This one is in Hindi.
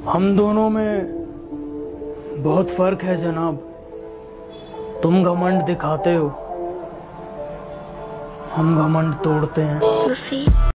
हम दोनों में बहुत फर्क है जनाब। तुम घमंड दिखाते हो, हम घमंड तोड़ते हैं।